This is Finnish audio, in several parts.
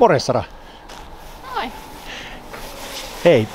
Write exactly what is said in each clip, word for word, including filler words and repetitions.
Morjes Sara. Moi. Hei,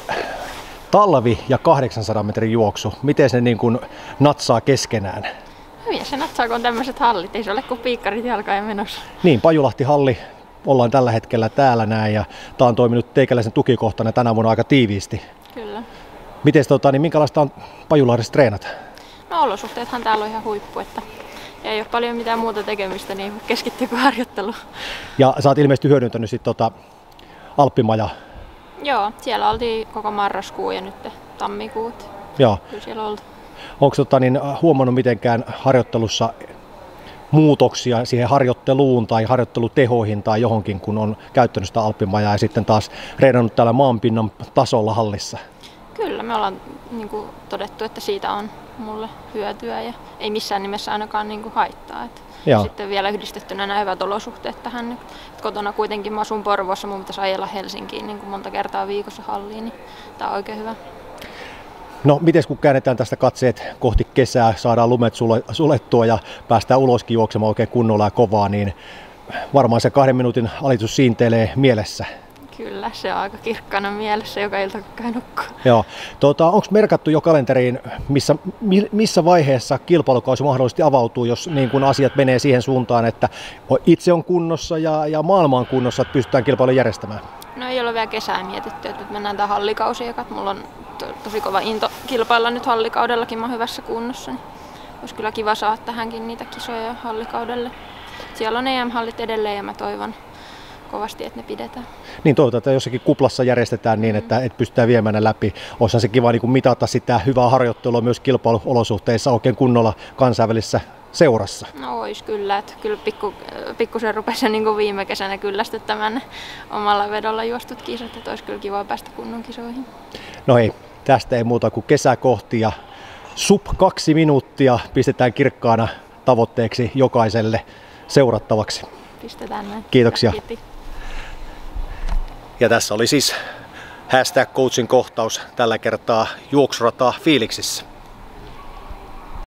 talvi ja kahdeksansadan metrin juoksu, miten ne niin kuin natsaa keskenään? Hyvin se natsaa, kun on tämmöiset hallit. Ei se ole kuin piikkarit jalkaan menossa. Niin, Pajulahti-halli ollaan tällä hetkellä täällä näin ja tää on toiminut teikäläisen tukikohtana tänä vuonna aika tiiviisti. Kyllä. Miten tota, niin minkälaista on Pajulahdessa treenata? No olosuhteethan täällä on ihan huippu, että ei ole paljon mitään muuta tekemistä, niin keskittyy kuin harjoitteluun. Ja sä oot ilmeisesti hyödyntänyt sit tota Alppimaja. Joo, siellä oltiin koko marraskuu ja nyt tammikuut. Joo. Kyllä siellä oltu. Onko tota, niin, huomannut mitenkään harjoittelussa muutoksia siihen harjoitteluun tai harjoittelutehoihin tai johonkin, kun on käyttänyt sitä Alppimajaa ja sitten taas reenannut täällä maanpinnan tasolla hallissa? Kyllä, me ollaan niin kuin, todettu, että siitä on mulle hyötyä ja ei missään nimessä ainakaan niin kuin, haittaa. Et sitten vielä yhdistettynä nämä hyvät olosuhteet tähän. Et kotona kuitenkin mä asun Porvoossa, mun pitäisi ajella Helsinkiin niin kuin monta kertaa viikossa halliin, niin tää on oikein hyvä. No, miten kun käännetään tästä katseet kohti kesää, saadaan lumet sulettua ja päästään uloskin juoksemaan oikein kunnolla ja kovaa, niin varmaan se kahden minuutin alitus siintelee mielessä. Kyllä, se on aika kirkkana mielessä joka ilta, kun käy nukkua. Joo. Tuota, onko merkattu jo kalenteriin, missä, missä vaiheessa kilpailukausi mahdollisesti avautuu, jos niin kun asiat menee siihen suuntaan, että itse on kunnossa ja, ja maailma on kunnossa, että pystytään kilpailun järjestämään? No ei ole vielä kesää mietitty, että nyt mennään tämän hallikausi, että mulla on to, tosi kova into kilpailla nyt hallikaudellakin, mä oon hyvässä kunnossa. Niin olisi kyllä kiva saada tähänkin niitä kisoja hallikaudelle. Siellä on E M-hallit edelleen ja mä toivon kovasti, että ne pidetään. Niin toivotaan, että jossakin kuplassa järjestetään niin, että, että pystytään viemään ne läpi. Olisihan se kiva niin kuin mitata sitä hyvää harjoittelua myös kilpailuolosuhteissa oikein kunnolla kansainvälisessä seurassa. No olisi kyllä, että kyllä pikku, pikkusen rupesi niin kuin viime kesänä kyllästyttämään omalla vedolla juostut kisat, että olisi kyllä kiva päästä kunnon kisoihin. No ei, tästä ei muuta kuin kesä kohti ja sub kaksi minuuttia pistetään kirkkaana tavoitteeksi jokaiselle seurattavaksi. Pistetään näin. Kiitoksia. Kiitos. Ja tässä oli siis hashtag coachin kohtaus tällä kertaa juoksurata fiiliksissä.